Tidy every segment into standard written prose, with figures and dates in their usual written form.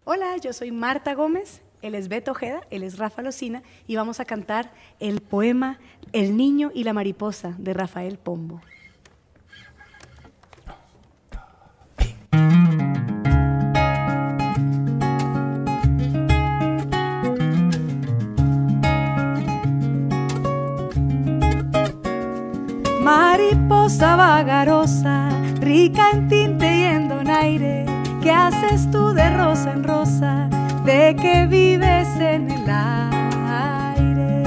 Hola, yo soy Marta Gómez, él es Beto Ojeda, él es Rafa Locina y vamos a cantar el poema El niño y la mariposa de Rafael Pombo. Mariposa vagarosa, rica en tinte y en donaire, ¿qué haces tú de rosa en rosa? ¿De qué vives en el aire?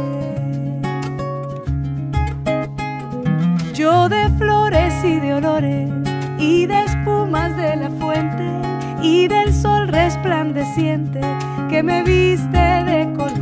Yo de flores y de olores y de espumas de la fuente y del sol resplandeciente que me viste de colores.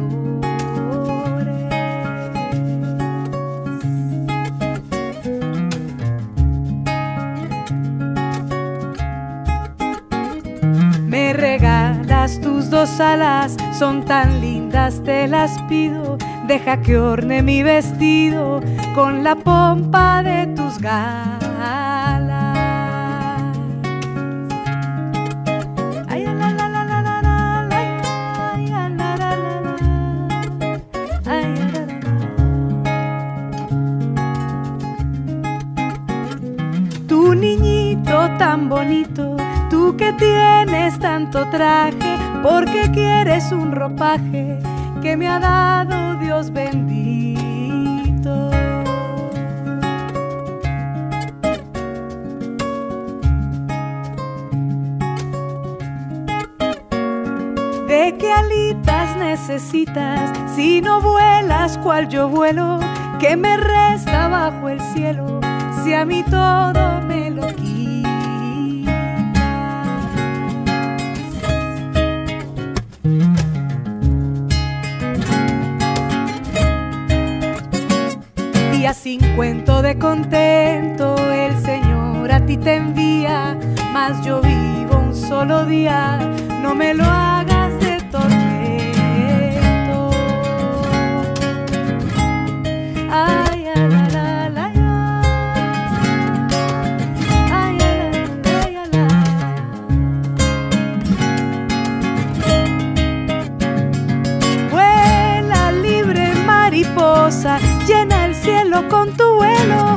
Me regalas tus dos alas, son tan lindas, te las pido. Deja que orne mi vestido con la pompa de tus galas. Ay, la, la, la, la, la, la, ay, la, la, la, la, ay, la, la. Tu niñito tan bonito, tú que tienes tanto traje, porque quieres un ropaje que me ha dado Dios bendito. ¿De qué alitas necesitas si no vuelas cual yo vuelo? ¿Qué me resta bajo el cielo si a mí todo me lo quita? Día sin cuento de contento el Señor a ti te envía, mas yo vivo un solo día, no me lo hagas de tormento. Ay, la, la, la, ay, la, la, vuela libre mariposa, llena el cielo con tu vuelo.